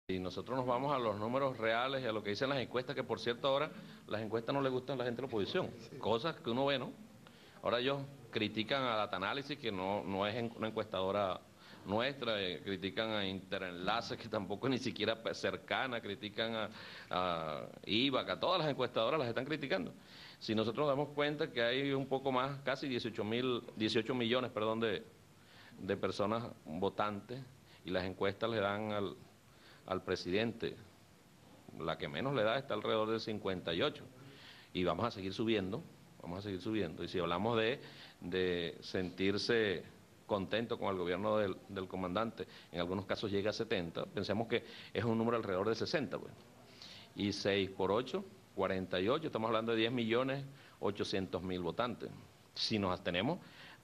Y nosotros nos vamos a los números reales y a lo que dicen las encuestas, que por cierto ahora las encuestas no le gustan a la gente de la oposición, cosas que uno ve, ¿no? Ahora ellos critican a Datanálisis, que no es una encuestadora nuestra, critican a Interenlace, que tampoco es ni siquiera cercana, critican a IVAC, a todas las encuestadoras las están criticando. Si nosotros nos damos cuenta que hay un poco más, casi 18 millones, perdón, de personas votantes, y las encuestas le dan al presidente, la que menos le da está alrededor del 58, y vamos a seguir subiendo, y si hablamos de sentirse contento con el gobierno del comandante, en algunos casos llega a 70, pensemos que es un número alrededor de 60, pues, y 6 por 8, 48, estamos hablando de 10.800.000 votantes. Si nos abstenemos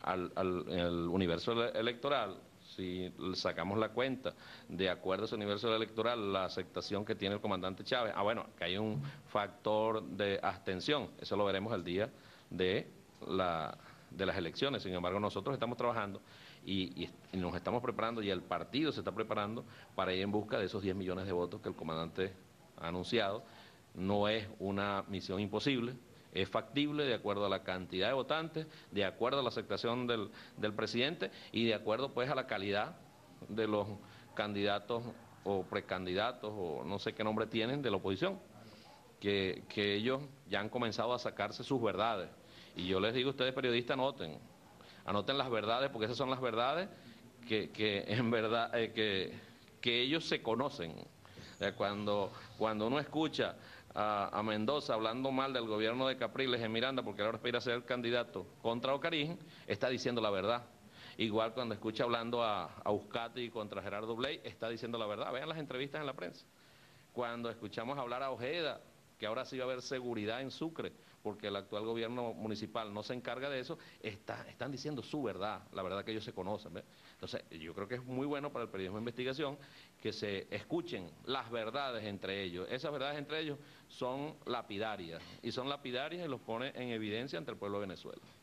el universo electoral, si sacamos la cuenta de acuerdo a ese universo electoral, la aceptación que tiene el comandante Chávez, bueno, que hay un factor de abstención, eso lo veremos el día de las elecciones. Sin embargo, nosotros estamos trabajando y nos estamos preparando, y el partido se está preparando para ir en busca de esos 10 millones de votos que el comandante ha anunciado. No es una misión imposible, es factible de acuerdo a la cantidad de votantes, de acuerdo a la aceptación del presidente y de acuerdo pues a la calidad de los candidatos o precandidatos o no sé qué nombre tienen de la oposición, que ellos ya han comenzado a sacarse sus verdades. Y yo les digo a ustedes periodistas, anoten las verdades, porque esas son las verdades que en verdad que ellos se conocen. Cuando uno escucha a Mendoza hablando mal del gobierno de Capriles en Miranda, porque ahora aspira a ser candidato contra Ocarín, está diciendo la verdad. Igual cuando escucha hablando a Uzcategui contra Gerardo Bley, está diciendo la verdad. Vean las entrevistas en la prensa. Cuando escuchamos hablar a Ojeda, que ahora sí va a haber seguridad en Sucre, porque el actual gobierno municipal no se encarga de eso, están diciendo su verdad, la verdad que ellos se conocen, ¿ves? Entonces, yo creo que es muy bueno para el periodismo de investigación que se escuchen las verdades entre ellos. Esas verdades entre ellos son lapidarias, y los pone en evidencia ante el pueblo de Venezuela.